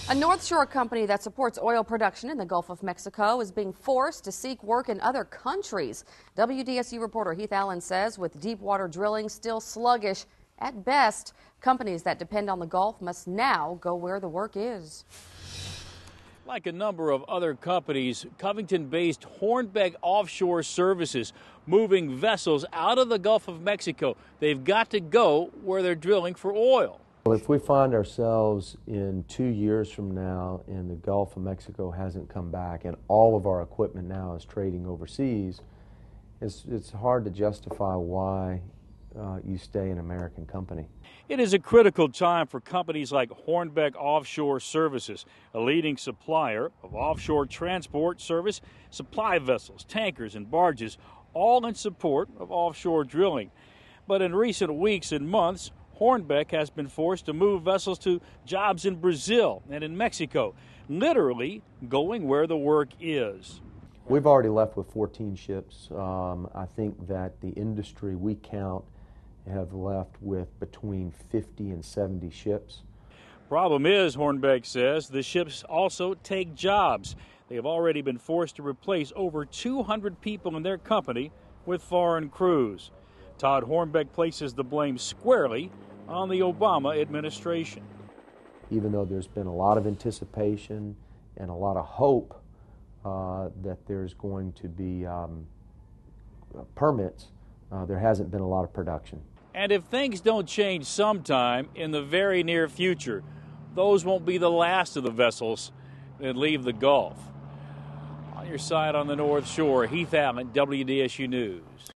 A Northshore company that supports oil production in the Gulf of Mexico is being forced to seek work in other countries. WDSU reporter Heath Allen says with deep water drilling still sluggish at best, companies that depend on the Gulf must now go where the work is. Like a number of other companies, Covington-based Hornbeck Offshore Services moving vessels out of the Gulf of Mexico. They've got to go where they're drilling for oil. If we find ourselves in 2 years from now and the Gulf of Mexico hasn't come back and all of our equipment now is trading overseas, it's hard to justify why you stay an American company. It is a critical time for companies like Hornbeck Offshore Services, a leading supplier of offshore transport service, supply vessels, tankers, and barges, all in support of offshore drilling. But in recent weeks and months, Hornbeck has been forced to move vessels to jobs in Brazil and in Mexico, literally going where the work is. We've already left with 14 ships. I think that the industry we count have left with between 50 and 70 ships. Problem is, Hornbeck says, the ships also take jobs. They have already been forced to replace over 200 people in their company with foreign crews. Todd Hornbeck places the blame squarely on the Obama administration. Even though there's been a lot of anticipation and a lot of hope that there's going to be permits, there hasn't been a lot of production. And if things don't change sometime in the very near future, those won't be the last of the vessels that leave the Gulf. On your side on the North Shore, Heath Allen, WDSU News.